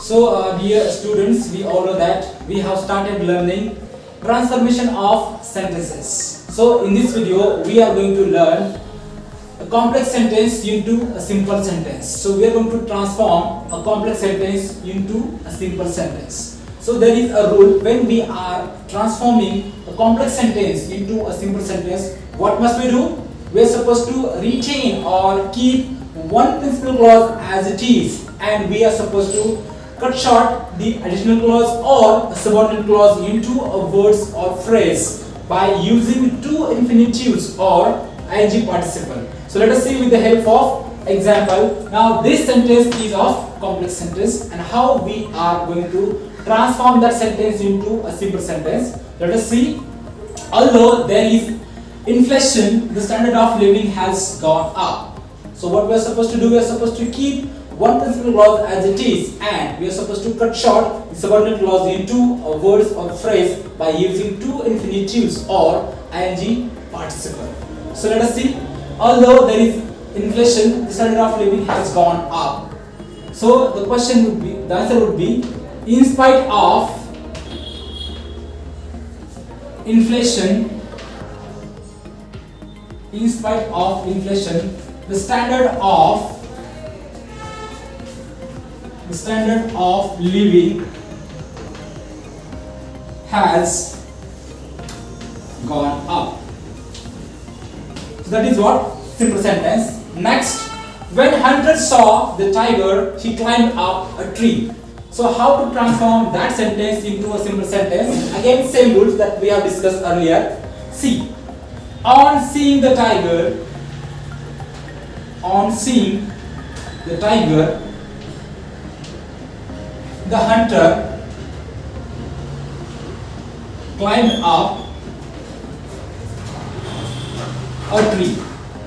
Dear students, we all know that we have started learning transformation of sentences. So, in this video, we are going to learn a complex sentence into a simple sentence. So, we are going to transform a complex sentence into a simple sentence. So, there is a rule when we are transforming a complex sentence into a simple sentence. What must we do? We are supposed to retain or keep one principal clause as it is, and we are supposed to cut short the additional clause or a subordinate clause into a words or phrase by using two infinitives or ing participle. So let us see with the help of example. Now this sentence is of complex sentence, and how we are going to transform that sentence into a simple sentence. Let us see. Although there is inflation, the standard of living has gone up. So what we are supposed to do? We are supposed to keep one principal clause as it is, and we are supposed to cut short the subordinate clause into a words or phrase by using two infinitives or ing participle. So let us see. Although there is inflation, the standard of living has gone up. So the question would be, the answer would be, in spite of inflation, the standard of living has gone up. So that is what? Simple sentence. Next, when Hunter saw the tiger, he climbed up a tree. So how to transform that sentence into a simple sentence? Again, same rules that we have discussed earlier. See, on seeing the tiger, the hunter climbed up a tree.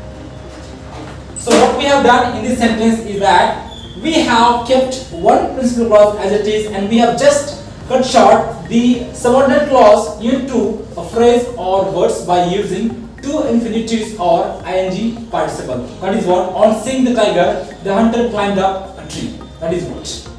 So what we have done in this sentence is that we have kept one principal clause as it is, and we have just cut short the subordinate clause into a phrase or words by using two infinitives or ing participle. That is what? On seeing the tiger, the hunter climbed up a tree. That is what.